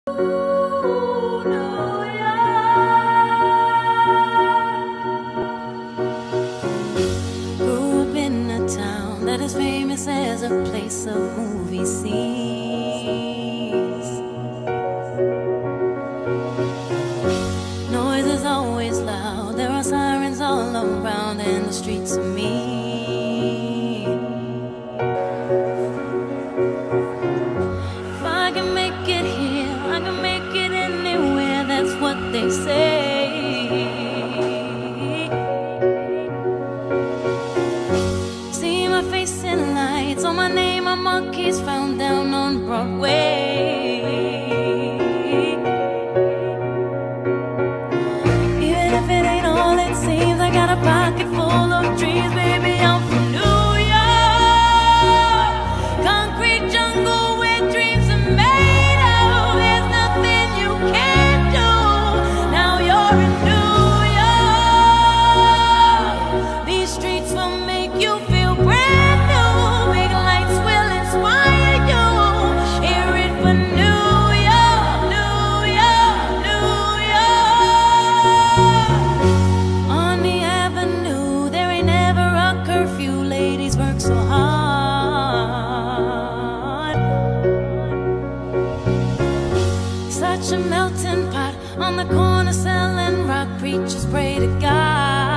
Grew up in a town that is famous as a place of movie scenes. Noise is always loud, there are sirens all around, and the streets are mean. If I can make it here, I can make it anywhere, that's what they say. See my face in lights, on my name are marquees found down on Broadway. Even if it ain't all it seems, I got a pocket full of dreams, baby, I'm from New York. Concrete jungle where dreams are made of. There's nothing you can't do. Now you're in New York. These streets will make you feel brand new. Big lights will inspire you. Hear it for New York, New York, New York. On the avenue, there ain't never a curfew. Ladies work so hard. Such a melting pot on the corner selling rock. Preachers pray to God.